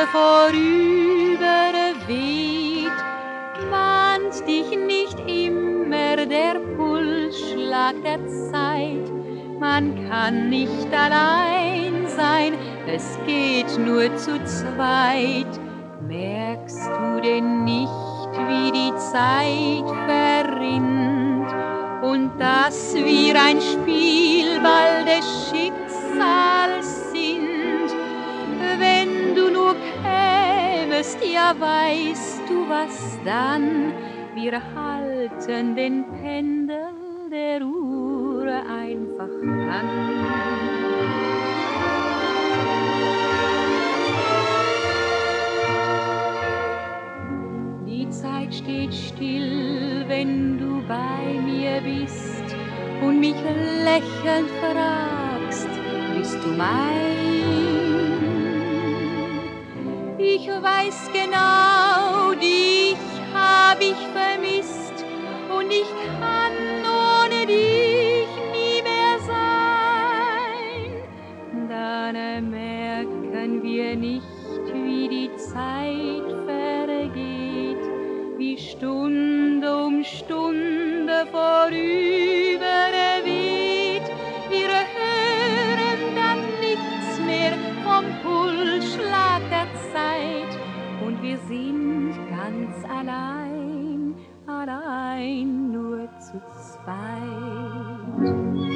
vorüberweht, mahnt dich nicht immer der Pulsschlag der Zeit. Man kann nicht allein sein, es geht nur zu zweit. Merkst du denn nicht, wie die Zeit verrinnt und dass wir ein Spielball des Schicksals sind? Wenn du nur kämest, ja weißt du was dann? Wir halten den Pendel der Uhr einfach an. Die Zeit steht still, wenn du bei mir bist und mich lächelnd fragst, bist du mein? Ich weiß genau, dich hab ich vermisst und ich kann ohne dich nie mehr sein. Dann merken wir nicht, wie die Zeit vergeht, wie Stunde um Stunde vorüberweht. Wir hören dann nichts mehr vom Pulsschlag der Zeit und wir sind ganz allein, allein nur zu zweit.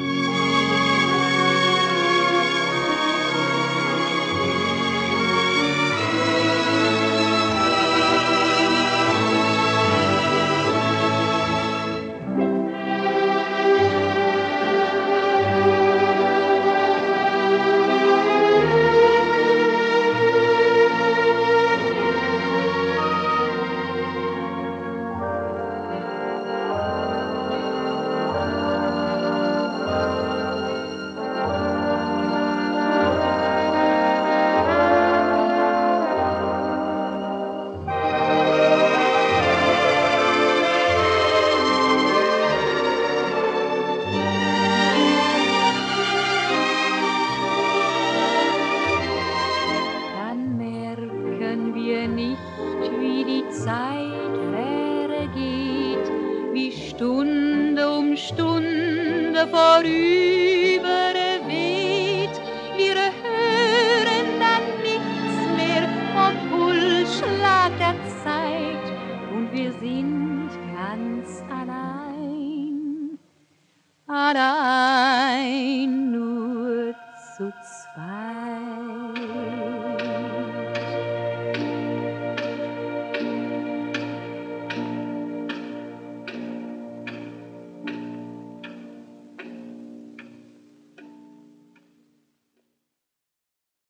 Wie die Zeit vergeht, wie Stunde um Stunde vorüberweht. Wir hören dann nichts mehr vom Pulsschlag der Zeit und wir sind ganz allein, allein nur zu zweit.